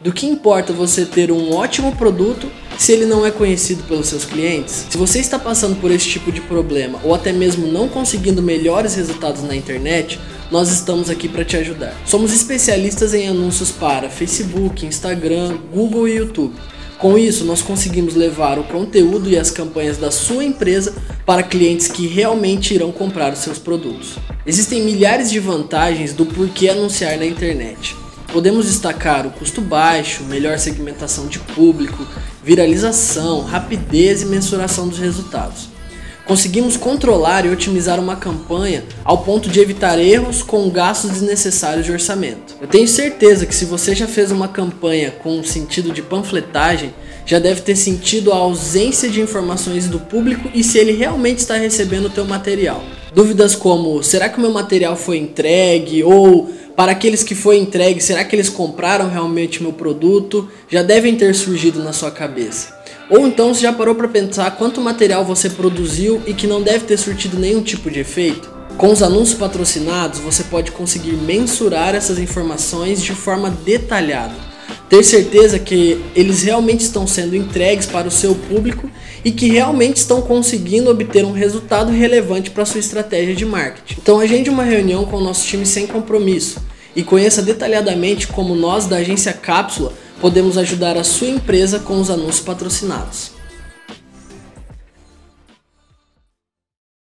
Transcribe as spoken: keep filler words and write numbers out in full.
Do que importa você ter um ótimo produto se ele não é conhecido pelos seus clientes? Se você está passando por esse tipo de problema ou até mesmo não conseguindo melhores resultados na internet, nós estamos aqui para te ajudar. Somos especialistas em anúncios para Facebook, Instagram, Google e YouTube. Com isso, nós conseguimos levar o conteúdo e as campanhas da sua empresa para clientes que realmente irão comprar os seus produtos. Existem milhares de vantagens do porquê anunciar na internet. Podemos destacar o custo baixo, melhor segmentação de público, viralização, rapidez e mensuração dos resultados. Conseguimos controlar e otimizar uma campanha ao ponto de evitar erros com gastos desnecessários de orçamento. Eu tenho certeza que se você já fez uma campanha com sentido de panfletagem, já deve ter sentido a ausência de informações do público e se ele realmente está recebendo o teu material. Dúvidas como, será que o meu material foi entregue? Ou, para aqueles que foi entregue, será que eles compraram realmente meu produto? Já devem ter surgido na sua cabeça. Ou então você já parou para pensar quanto material você produziu e que não deve ter surtido nenhum tipo de efeito? Com os anúncios patrocinados, você pode conseguir mensurar essas informações de forma detalhada. Ter certeza que eles realmente estão sendo entregues para o seu público e que realmente estão conseguindo obter um resultado relevante para a sua estratégia de marketing. Então agende uma reunião com o nosso time sem compromisso e conheça detalhadamente como nós da agência Cápsula podemos ajudar a sua empresa com os anúncios patrocinados.